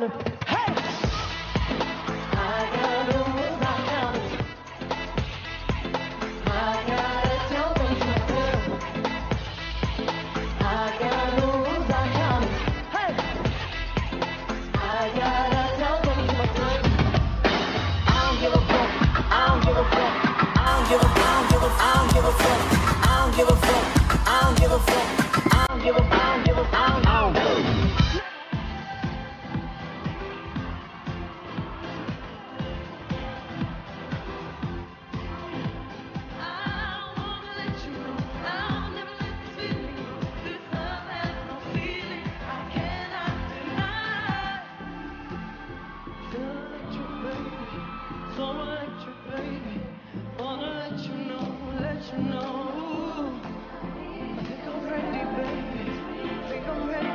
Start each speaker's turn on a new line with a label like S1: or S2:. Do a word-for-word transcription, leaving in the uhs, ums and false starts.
S1: count it. Hey! I gotta move my count it. I gotta tell them something. I gotta move my count it. Hey! I gotta tell them something. I don't give a fuck. I don't give a fuck. I don't give a I don't give a I don't give a fuck. I don't give a fuck. I don't give a fuck. I don't give a I don't give a I don't I don't give a so electric, baby. Wanna let you know, let you know. I think I'm ready, baby. I think I'm ready.